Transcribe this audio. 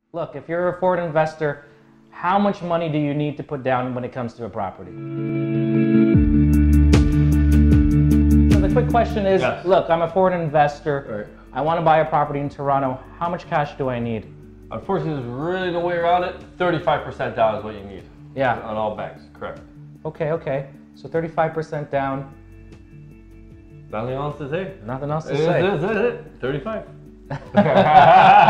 Look, if you're a foreign investor, how much money do you need to put down when it comes to a property? So the quick question is, yes. Look, I'm a foreign investor. Right. I want to buy a property in Toronto. How much cash do I need? Unfortunately, there's really no way around it. 35% down is what you need. Yeah. On all banks, correct. Okay. So 35% down. Nothing else to say. Nothing else to say. It is. 35.